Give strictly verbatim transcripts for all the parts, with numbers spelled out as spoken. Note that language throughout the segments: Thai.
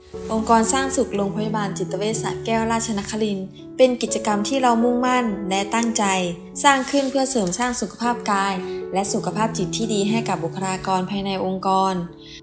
องค์กรสร้างสุขโรงพยาบาลจิตเวชสระแก้วราชนครินทร์เป็นกิจกรรมที่เรามุ่งมั่นและตั้งใจสร้างขึ้นเพื่อเสริมสร้างสุขภาพกายและสุขภาพจิตที่ดีให้กับบุคลากรภายในองค์กร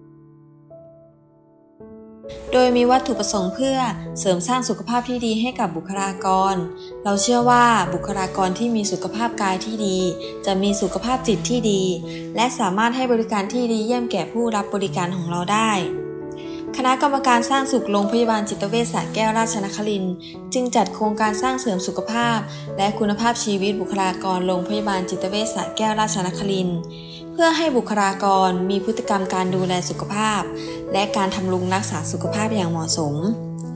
โดยมีวัตถุประสงค์เพื่อเสริมสร้างสุขภาพที่ดีให้กับบุคลากรเราเชื่อว่าบุคลากรที่มีสุขภาพกายที่ดีจะมีสุขภาพจิตที่ดีและสามารถให้บริการที่ดีเยี่ยมแก่ผู้รับบริการของเราได้คณะกรรมการสร้างสุขโรงพยาบาลจิตเวชสระแก้วราชนครินทร์จึงจัดโครงการสร้างเสริมสุขภาพและคุณภาพชีวิตบุคลากรโรงพยาบาลจิตเวชสระแก้วราชนครินทร์เพื่อให้บุคลากรมีพฤติกรรมการดูแลสุขภาพและการทำรงรักษาสุขภาพอย่างเหมาะสม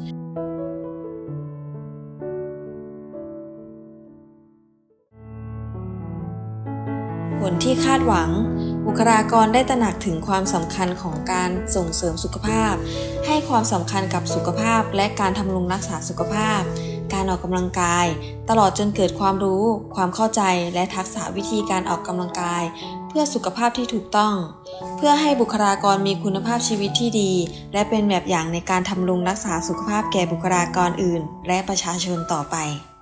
ผลที่คาดหวังบุคลากรได้ตระหนักถึงความสำคัญของการส่งเสริมสุขภาพให้ความสำคัญกับสุขภาพและการทำรงรักษาสุขภาพการออกกำลังกายตลอดจนเกิดความรู้ความเข้าใจและทักษะวิธีการออกกำลังกายเพื่อสุขภาพที่ถูกต้องเพื่อให้บุคลากรมีคุณภาพชีวิตที่ดีและเป็นแบบอย่างในการทำรงรักษาสุขภาพแก่บุคลากรอื่นและประชาชนต่อไป